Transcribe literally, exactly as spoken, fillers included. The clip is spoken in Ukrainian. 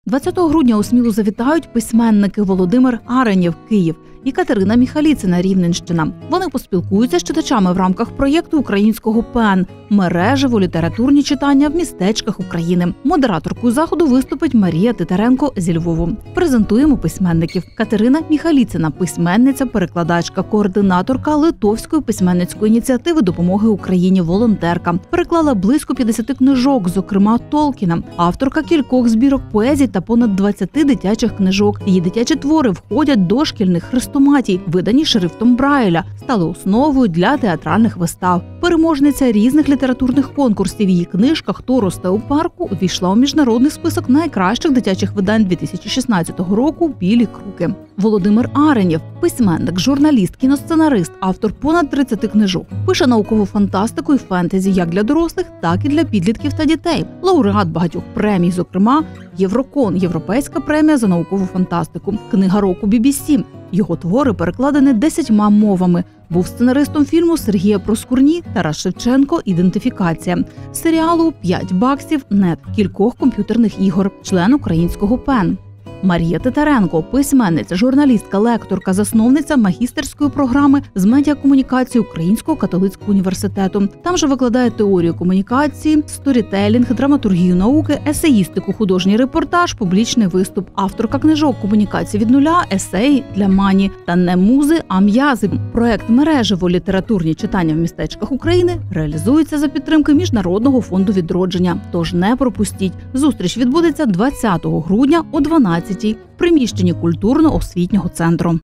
двадцятого грудня у Смілу завітають письменники Володимир Аренєв, Київ, і Катерина Міхаліцина, Рівненщина. Вони поспілкуються з читачами в рамках проєкту українського ПЕН «Мережево літературні читання в містечках України». Модераторкою заходу виступить Марія Титаренко зі Львову. Презентуємо письменників. Катерина Міхаліцина – письменниця, перекладачка, координаторка Литовської письменницької ініціативи допомоги Україні, волонтерка. Переклала близько п'ятдесят книжок, зокрема Толкіна. Авторка кількох збірок поезій та понад двадцяти дитячих книжок. Її дитячі твори входять до шкільних хрестоматій, видані шрифтом Брайля, стали основою для театральних вистав. Переможниця різних літературних конкурсів. Її книжка «Хто росте у парку» увійшла у міжнародний список найкращих дитячих видань дві тисячі шістнадцятого року «Білі круки». Володимир Аренєв – письменник, журналіст, кіносценарист, автор понад тридцяти книжок. Пише наукову фантастику і фентезі як для дорослих, так і для підлітків та дітей. Лауреат багатьох премій, зокрема Єврокон – Європейська премія за наукову фантастику, Книга року бі бі сі. Його твори перекладені десятьма мовами. Був сценаристом фільму Сергія Проскурні «Тарас Шевченко. Ідентифікація», серіалу «П'ять баксів. Нет», кількох комп'ютерних ігор, член українського ПЕН. Марія Титаренко – письменниця, журналістка, лекторка, засновниця магістерської програми з медіакомунікації Українського католицького університету. Там же викладає теорію комунікації, сторітелінг, драматургію науки, есеїстику, художній репортаж, публічний виступ. Авторка книжок «Комунікація від нуля», есеї для Мані та «Не музи, а м'язи». Проект «Мережево літературні читання в містечках України» реалізується за підтримки Міжнародного фонду відродження. Тож не пропустіть. Зустріч відбудеться двадцятого грудня о дванадцятій в приміщенні культурно-освітнього центру.